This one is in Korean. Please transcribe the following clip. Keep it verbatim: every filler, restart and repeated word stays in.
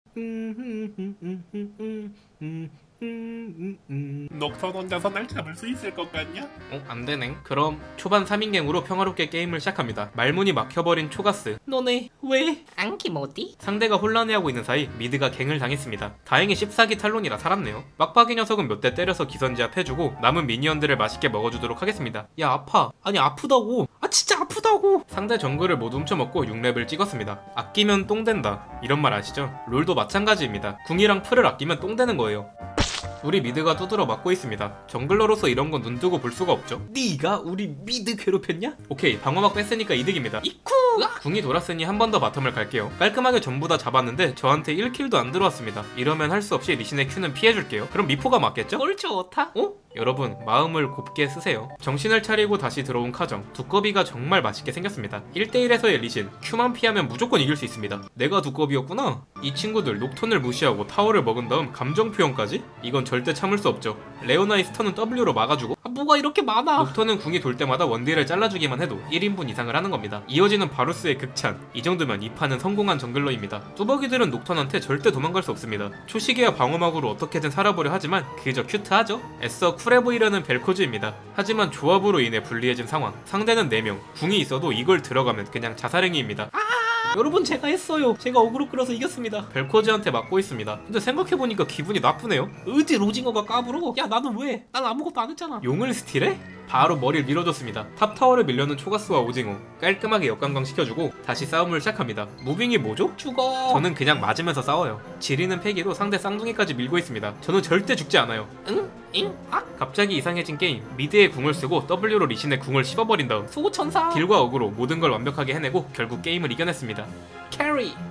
녹턴 혼자서 날 잡을 수 있을 것 같냐? 어? 안되네. 그럼 초반 삼 인갱으로 평화롭게 게임을 시작합니다. 말문이 막혀버린 초가스. 너네 왜? 안키모디? 상대가 혼란해하고 있는 사이 미드가 갱을 당했습니다. 다행히 십사 기 탈론이라 살았네요. 빡빡이 녀석은 몇 대 때려서 기선제압 해주고 남은 미니언들을 맛있게 먹어주도록 하겠습니다. 야 아파. 아니 아프다고. 아 진짜 아프다고. 상대 정글을 모두 훔쳐먹고 육 렙을 찍었습니다. 아끼면 똥된다 이런 말 아시죠? 롤도 마찬가지입니다. 궁이랑 풀을 아끼면 똥되는 거예요. 우리 미드가 두드러 맞고 있습니다. 정글러로서 이런 건 눈뜨고 볼 수가 없죠. 네가 우리 미드 괴롭혔냐? 오케이 방어막 뺐으니까 이득입니다. 이쿠! 궁이 돌았으니 한 번 더 바텀을 갈게요. 깔끔하게 전부 다 잡았는데 저한테 일 킬도 안 들어왔습니다. 이러면 할 수 없이 리신의 Q는 피해줄게요. 그럼 미포가 맞겠죠? 꼴 좋다? 어? 여러분 마음을 곱게 쓰세요. 정신을 차리고 다시 들어온 카정. 두꺼비가 정말 맛있게 생겼습니다. 일 대 일에서의 리신 Q만 피하면 무조건 이길 수 있습니다. 내가 두꺼비였구나. 이 친구들 녹턴을 무시하고 타워를 먹은 다음 감정 표현까지? 이건 절대 참을 수 없죠. 레오나의 스턴은 더블유로 막아주고 아, 뭐가 이렇게 많아? 녹턴은 궁이 돌 때마다 원딜을 잘라주기만 해도 일 인분 이상을 하는 겁니다. 이어지는 바루스의 극찬. 이 정도면 이 판은 성공한 정글러입니다. 뚜벅이들은 녹턴한테 절대 도망갈 수 없습니다. 초시계와 방어막으로 어떻게든 살아보려 하지만 그저 큐트하죠? 애써 쿨해 보이려는 벨코즈입니다. 하지만 조합으로 인해 불리해진 상황. 상대는 네 명. 궁이 있어도 이걸 들어가면 그냥 자살행위입니다. 여러분 제가 했어요. 제가 어그로 끌어서 이겼습니다. 벨코즈한테 맞고 있습니다. 근데 생각해보니까 기분이 나쁘네요. 어디 로징어가 까불어? 야 나는 왜? 난 아무것도 안 했잖아. 용을 스틸해? 바로 머리를 밀어줬습니다. 탑타워를 밀려는 초가스와 오징어 깔끔하게 역관광 시켜주고 다시 싸움을 시작합니다. 무빙이 뭐죠? 죽어. 저는 그냥 맞으면서 싸워요. 지리는 패기로 상대 쌍둥이까지 밀고 있습니다. 저는 절대 죽지 않아요. 응? 잉? 아? 갑자기 이상해진 게임. 미드의 궁을 쓰고 W로 리신의 궁을 씹어버린 다음 수호천사. 딜과 어그로 모든 걸 완벽하게 해내고 결국 게임을 이겨냈습니다. 캐리.